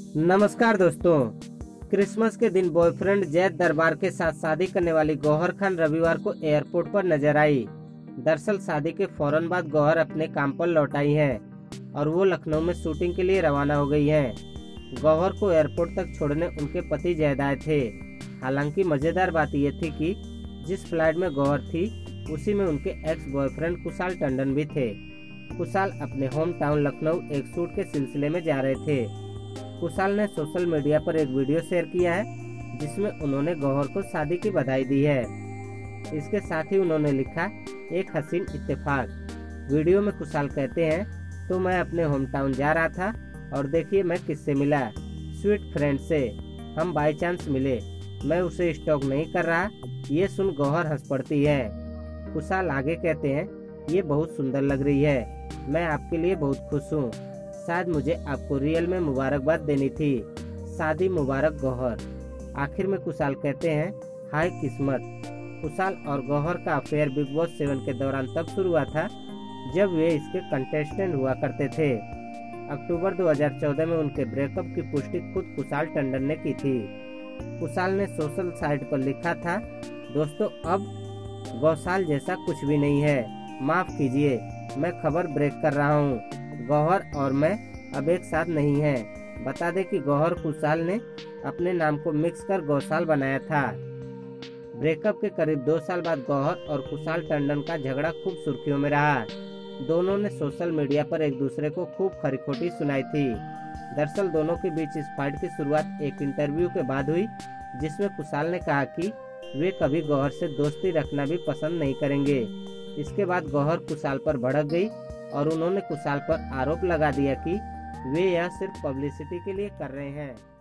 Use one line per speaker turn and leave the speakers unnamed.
नमस्कार दोस्तों। क्रिसमस के दिन बॉयफ्रेंड जैद दरबार के साथ शादी करने वाली गौहर खान रविवार को एयरपोर्ट पर नजर आई। दरअसल शादी के फौरन बाद गौहर अपने काम पर लौट आई हैं और वो लखनऊ में शूटिंग के लिए रवाना हो गई हैं। गौहर को एयरपोर्ट तक छोड़ने उनके पति जैद आए थे। हालांकि मजेदार बात यह थी कि जिस फ्लाइट में गौहर थी उसी में उनके एक्स बॉयफ्रेंड कुशाल टंडन भी थे। कुशाल अपने होम टाउन लखनऊ एक शूट के सिलसिले में जा रहे थे। कुशाल ने सोशल मीडिया पर एक वीडियो शेयर किया है जिसमें उन्होंने गौहर को शादी की बधाई दी है। इसके साथ ही उन्होंने लिखा, एक हसीन इत्तेफाक। वीडियो में कुशाल कहते हैं, तो मैं अपने होम टाउन जा रहा था और देखिए मैं किससे मिला, स्वीट फ्रेंड से। हम बाय चांस मिले, मैं उसे स्टॉक नहीं कर रहा। ये सुन गौहर हंस पड़ती है। कुशाल आगे कहते हैं, ये बहुत सुंदर लग रही है, मैं आपके लिए बहुत खुश हूँ। शायद मुझे आपको रियल में मुबारकबाद देनी थी। शादी मुबारक गौहर। आखिर में कुशाल कहते हैं, हाय किस्मत। कुशाल और गौहर का अफेयर बिग बॉस 7 के दौरान तब शुरू हुआ था जब वे इसके कंटेस्टेंट हुआ करते थे। अक्टूबर 2014 में उनके ब्रेकअप की पुष्टि खुद कुशाल टंडन ने की थी। कुशाल ने सोशल साइट पर लिखा था, दोस्तों अब गौशाल जैसा कुछ भी नहीं है, माफ कीजिए मैं खबर ब्रेक कर रहा हूँ। गौहर और मैं अब एक साथ नहीं हैं। बता दें कि गौहर कुशाल ने अपने नाम को मिक्स कर गौशाल बनाया था। ब्रेकअप के करीब 2 साल बाद गौहर और कुशाल टंडन का झगड़ा खूब सुर्खियों में रहा। दोनों ने सोशल मीडिया पर एक दूसरे को खूब खरी-खोटी सुनाई थी। दरअसल दोनों के बीच इस फाइट की शुरुआत एक इंटरव्यू के बाद हुई जिसमें कुशाल ने कहा कि वे कभी गौहर से दोस्ती रखना भी पसंद नहीं करेंगे। इसके बाद गौहर कुशाल पर भड़क गई और उन्होंने कुशाल पर आरोप लगा दिया कि वे यह सिर्फ पब्लिसिटी के लिए कर रहे हैं।